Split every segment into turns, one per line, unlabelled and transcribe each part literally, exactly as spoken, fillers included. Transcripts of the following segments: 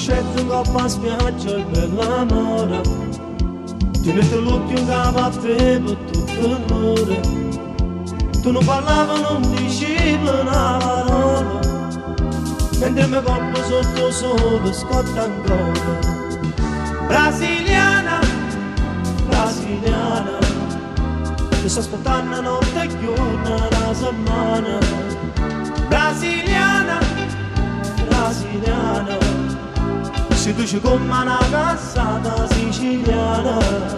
scetto in coppa a spiaggia e bella mora, ti metto l'occhio in capo a te per tutto l'ore. Tu non parlavi, non dicevi una parola, mentre mi colpo sotto sole scotta ancora. Brasiliana, brasiliana, ti sto aspettando notte e giorno una settimana. Brasiliana, brasiliana, si dice come una cassata siciliana.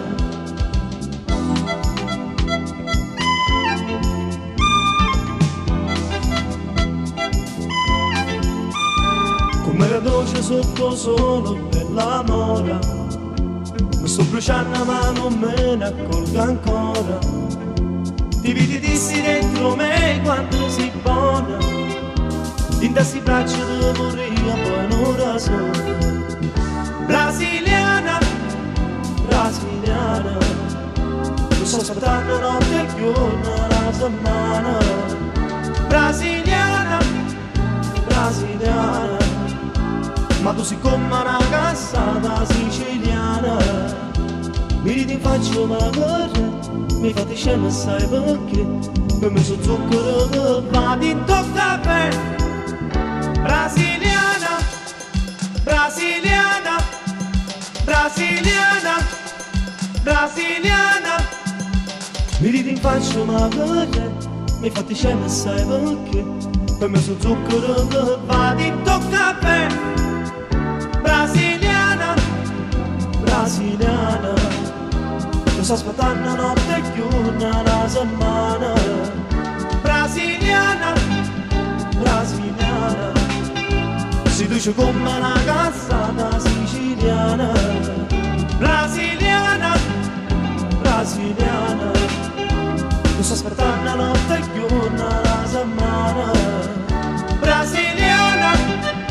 Come la dolce sotto sole per la mora, mi sto bruciando ma non me ne accorgo ancora. Ti vedi dissi dentro me quando si buona, in questi braccia di morire poi non da sola. Brasiliana, brasiliana, mi sto aspettando notte e giorno una settimana. Brasiliana, brasiliana, ma tu sei come una cassata siciliana. Mi ridi in faccia ma corre, mi fate scema sai perché, per me so zucchero che va di tocca a me. Brasiliana, brasiliana, brasiliana, brasiliana, mi ridi in faccia ma corre, mi fate scema sai perché, per me so zucchero che va di tocca a me. Brasiliana, brasiliana, ti sto aspettando notte e giorno una settimana. Brasiliana, brasiliana, si dice come una cassata siciliana. Brasiliana, brasiliana, ti sto aspettando notte e giorno una settimana. Brasiliana,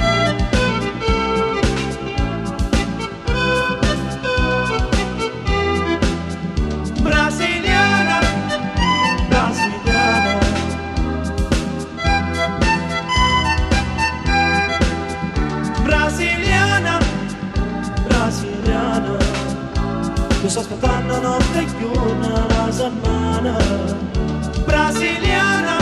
brasiliana, brasiliana, brasiliana, brasiliana, ti sto aspettando notte e giorno una settimana. Brasiliana,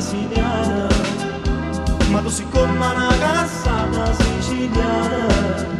brasiliana, ma tu sei come una cassata siciliana.